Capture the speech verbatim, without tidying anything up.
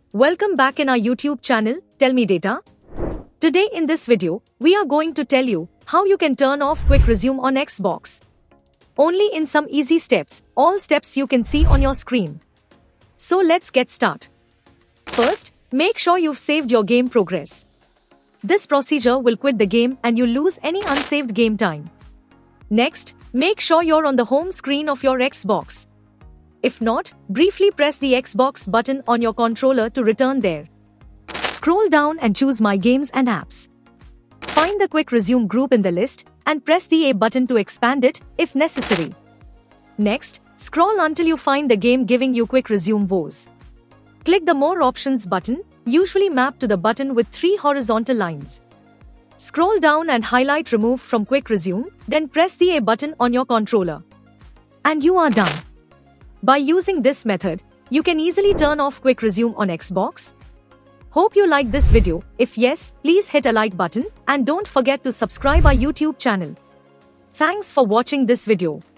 Welcome back in our YouTube channel, Tell Me Data. Today in this video, we are going to tell you how you can turn off Quick Resume on Xbox. Only in some easy steps, all steps you can see on your screen. So let's get started. First, make sure you've saved your game progress. This procedure will quit the game and you lose any unsaved game time. Next, make sure you're on the home screen of your Xbox. If not, briefly press the Xbox button on your controller to return there. Scroll down and choose My Games and Apps. Find the Quick Resume group in the list and press the A button to expand it if necessary. Next, scroll until you find the game giving you Quick Resume woes. Click the More Options button, usually mapped to the button with three horizontal lines. Scroll down and highlight Remove from Quick Resume, then press the A button on your controller. And you are done. By using this method, you can easily turn off Quick Resume on Xbox. Hope you liked this video. If yes, please hit a like button and don't forget to subscribe our YouTube channel. Thanks for watching this video.